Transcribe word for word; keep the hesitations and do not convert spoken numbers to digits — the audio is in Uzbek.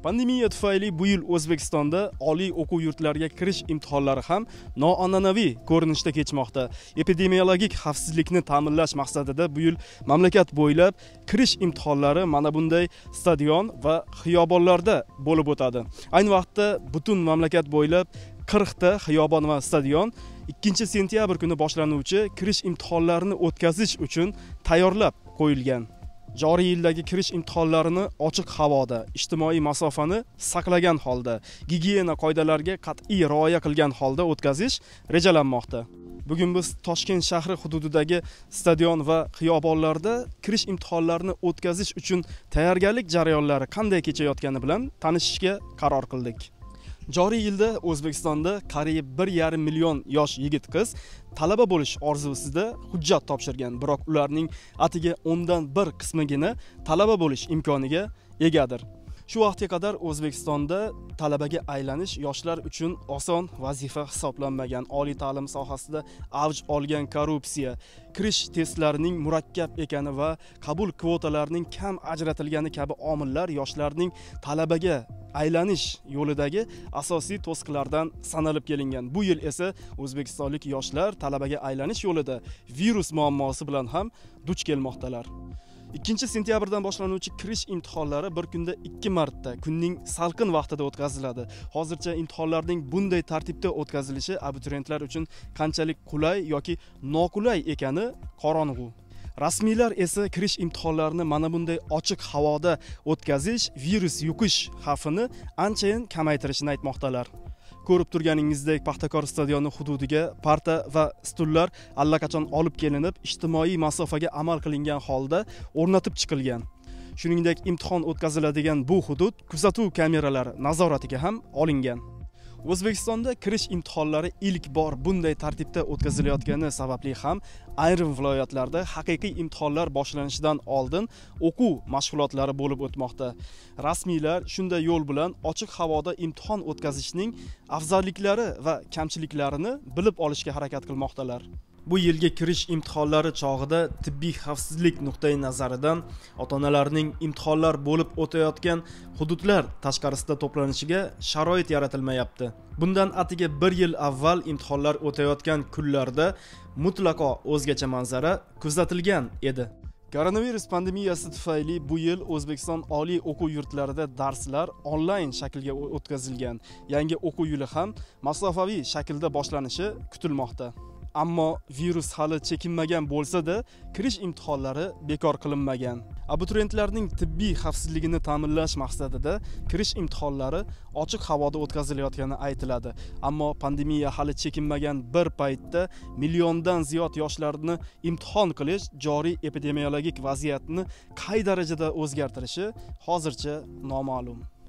Pandemiya tufayli bu yil O'zbekistonda oliy o'quv yurtlariga kirish imtihonlari ham noan'anaviy ko'rinishda kechmoqda. Epidemiologik xavfsizlikni ta'minlash maqsadida bu yil mamlakat bo'ylab kirish imtihonlari mana bunday stadion va xiyobonlarda bo'lib o'tadi. Ayni vaqtda butun mamlakat bo'ylab qirq ta xiyobon va stadion ikkinchi sentyabr kuni boshlanuvchi kirish imtihonlarini o'tkazish uchun tayyorlab qo'yilgan. Joriy yildagi kirish imtihonlarini ochiq havoda, ijtimoiy masofani saqlagan holda, gigiyena qoidalariga qat'iy rioya qilgan holda o'tkazish rejalanmoqda. Bugun biz Toshkent shahri hududidagi stadion va xiyobonlarda kirish imtihonlarini o'tkazish uchun tayyorgarlik jarayonlari qanday kechayotgani bilan tanishishga qaror qildik. Joriy yilda O'zbekistonda qariyb bir yarim million yosh yigit-qiz talaba bo'lish orzusida hujjat topshirgan, biroq ularning atiga o'ndan bir qismigina talaba bo'lish imkoniga egadir. Shu vaqtga qadar O'zbekistonda talabaga aylanish yoshlar uchun oson vazifa hisoblanmagan. Oliy ta'lim sohasida avj olgan korrupsiya, kirish testlarining murakkab ekani va qabul kvotalarining kam ajratilgani kabi omillar yoshlarning talabaga aylanish yo'lidagi asosiy to'siqlardan sanalib kelingan. Bu yil esa o'zbekistonlik yoshlar talabaga aylanish yo'lida virus muammosi bilan ham duch kelmoqdalar. ikkinchi sentyabrdan boshlanuvchi kirish imtihonlari bir kunda ikki marta kunning salqin vaqtida o'tkaziladi. Hozircha imtihonlarning bunday tartibda o'tkazilishi abituriyentlar uchun qanchalik qulay yoki noqulay ekani qorong'u. Rasmiylar esa kirish imtihonlarini mana bunday ochiq havoda o'tkazish virus yuqish xavfini anchayin kamaytirishini aytmoqdalar. Ko'rib turganingizdek, Paxtakor stadioni hududiga parta va stullar allaqachon olib kelinib, ijtimoiy masofaga amal qilingan holda o'rnatib chiqilgan. Shuningdek, imtihon o'tkaziladigan bu hudud kuzatuv kameralari nazoratiga ham olingan. O'zbekistonda kirish imtihonlari ilk bor bunday tartibda o'tkazilayotgani sababli ham ayrim viloyatlarda haqiqiy imtihonlar boshlanishidan oldin o'quv mashg'ulotlari bo'lib o'tmoqda. Rasmiylar shunday yo'l bilan ochiq havoda imtihon o'tkazishning afzalliklari va kamchiliklarini bilib olishga harakat qilmoqdalar. Bu yilgi kirish imtihonlari chog'ida tibbiy xavfsizlik nuqtai nazaridan ota-onalarning imtihonlar bo'lib o'tayotgan hududlar tashqarisida to'planishiga sharoit yaratilmayapti. Bundan atiga bir yil avval imtihonlar o'tayotgan kunlarda mutlaqo o'zgacha manzara kuzatilgan edi. Koronavirus pandemiyasi tufayli bu yil O'zbekiston oliy o'quv yurtlarida darslar onlayn shaklga o'tkazilgan. Yangi o'quv yili ham masofaviy shaklda boshlanishi kutilmoqda. Ammo virus hali chekinmagan bo'lsa-da, kirish imtihonlari bekor qilinmagan. Abituriyentlarning tibbiy xavfsizligini ta'minlash maqsadida kirish imtihonlari ochiq havoda o'tkazilayotgani aytiladi. Ammo pandemiya hali chekinmagan bir paytda milliondan ziyod yoshlarni imtihon qilish joriy epidemiologik vaziyatni qay darajada o'zgartirishi hozircha noma'lum.